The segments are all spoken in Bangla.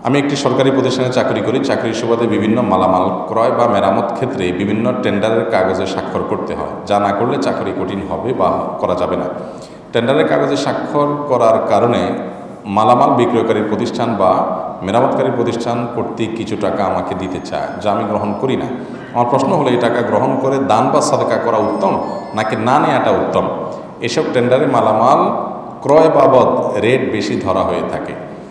আমি একটি সরকারি প্রতিষ্ঠানে চাকরি করি। চাকরির সুবাদে বিভিন্ন মালামাল ক্রয় বা মেরামত ক্ষেত্রে বিভিন্ন টেন্ডারের কাগজে স্বাক্ষর করতে হয়, যা না করলে চাকরি কঠিন হবে বা করা যাবে না। টেন্ডারের কাগজে স্বাক্ষর করার কারণে মালামাল বিক্রয়কারী প্রতিষ্ঠান বা মেরামতকারী প্রতিষ্ঠান কর্তৃক কিছু টাকা আমাকে দিতে চায়, যা আমি গ্রহণ করি না। আমার প্রশ্ন হলো, এই টাকা গ্রহণ করে দান বা সাদকা করা উত্তম নাকি না নেওয়াটা উত্তম? এসব টেন্ডারে মালামাল ক্রয় বাবদ রেট বেশি ধরা হয়ে থাকে।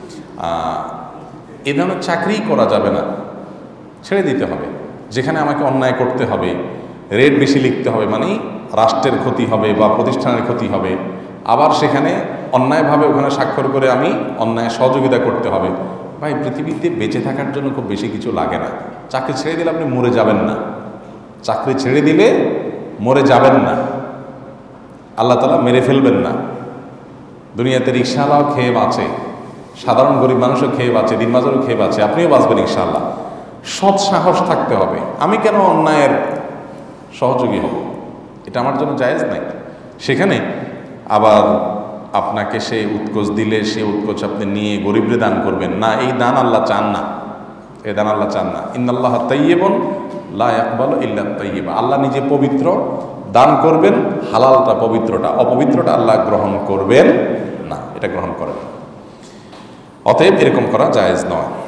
এ ধরনের চাকরি করা যাবে না, ছেড়ে দিতে হবে। যেখানে আমাকে অন্যায় করতে হবে, রেট বেশি লিখতে হবে, মানে রাষ্ট্রের ক্ষতি হবে বা প্রতিষ্ঠানের ক্ষতি হবে, আবার সেখানে অন্যায়ভাবে ওখানে স্বাক্ষর করে আমি অন্যায় সহযোগিতা করতে হবে। ভাই, পৃথিবীতে বেঁচে থাকার জন্য খুব বেশি কিছু লাগে না। চাকরি ছেড়ে দিলে আপনি মরে যাবেন না। চাকরি ছেড়ে দিলে মরে যাবেন না, আল্লাহ তাআলা মেরে ফেলবেন না। দুনিয়াতে রিকশাওয়ালাও খেয়ে বাঁচে, সাধারণ গরিব মানুষও খেয়ে বাঁচে, দিনমজুরও খেয়ে বাঁচে, আপনিও বাঁচবেন ইনশাআল্লাহ। সৎ সাহস থাকতে হবে। আমি কেন অন্যায়ের সহযোগী হব? এটা আমার জন্য জায়েজ নাই। সেখানে আবার আপনাকে সে উৎকোচ দিলে সে উৎকোচ আপনি নিয়ে গরিবরে দান করবেন না, এই দান আল্লাহ চান না। এই দান আল্লাহ চান না। ইন্নাল্লাহা তাইয়্যিবুন লা ইয়াকবালু ইল্লা তাইয়্যিবা। আল্লাহ নিজে পবিত্র, দান করবেন হালালটা, পবিত্রটা, অপবিত্রটা আল্লাহ গ্রহণ করবেন না, এটা গ্রহণ করেন। অতএব এরকম করা জায়েজ নয়।